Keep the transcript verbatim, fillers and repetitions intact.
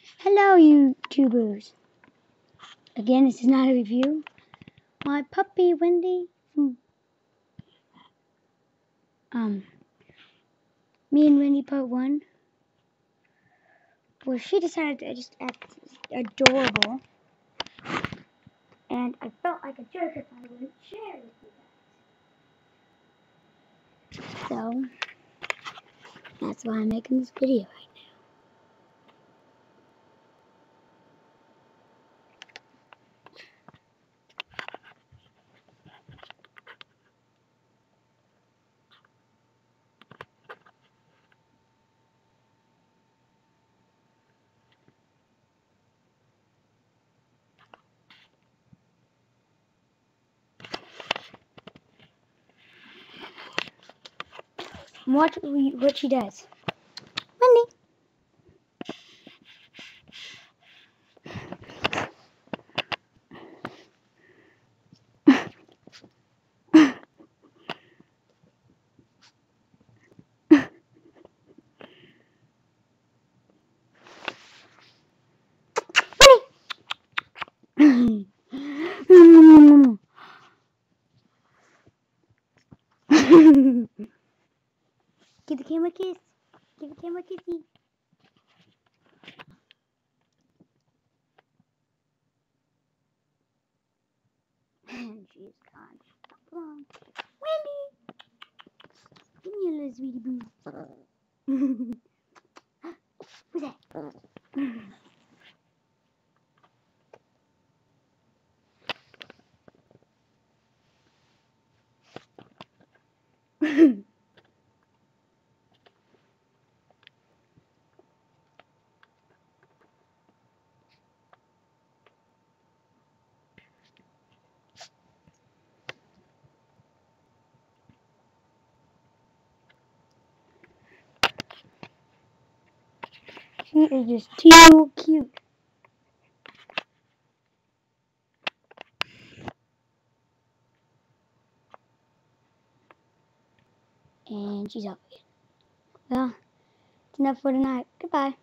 Hello, YouTubers. Again, this is not a review. My puppy, Wendy, from um, Me and Wendy Part one, where she decided to just act adorable. And I felt like a jerk if I wouldn't share with you guys. So, that's why I'm making this video right now. Watch what she does. Wendy. Wendy. Give the camera a kiss. Give the camera a kissy. And she's gone. Come on. Wendy! Give me a little sweetie boo. Who's that? She is just too cute. And she's up again. Well, it's enough for tonight. Goodbye.